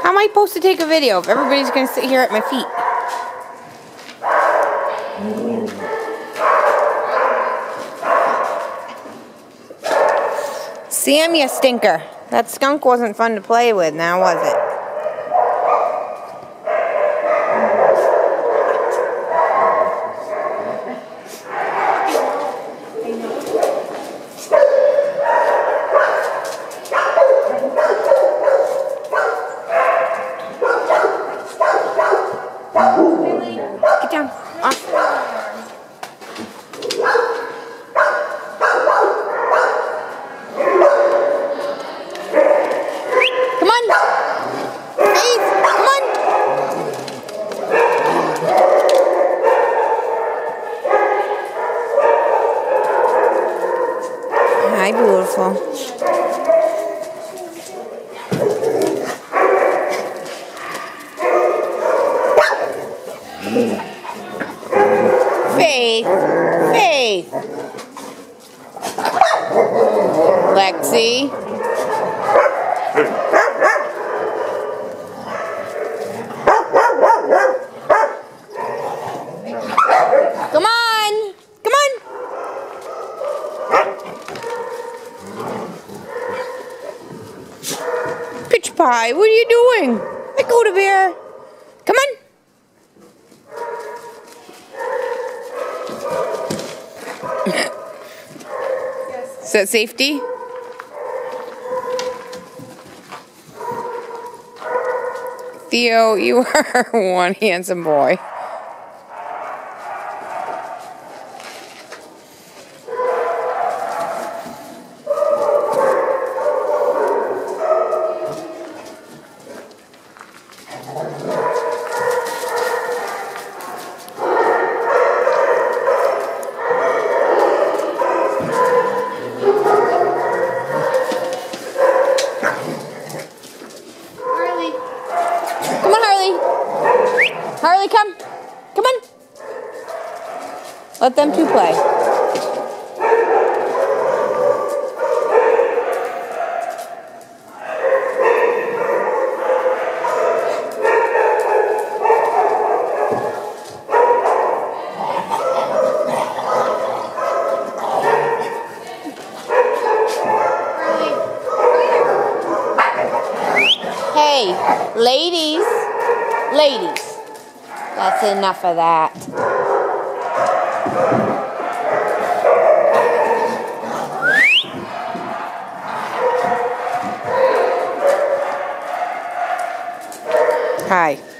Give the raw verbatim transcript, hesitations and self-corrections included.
How am I supposed to take a video if everybody's going to sit here at my feet? Sam, you stinker. That skunk wasn't fun to play with, now was it? Get down. Off. Come on. Faith, come on. Hi, beautiful. Faith, Faith, Lexi. Come on, come on. Pitch Pie, what are you doing? I go to bear. Come on. Is that safety? Theo, you are one handsome boy. Harley, come. Come on. Let them two play. Hey, ladies. Ladies. That's enough of that. Hi.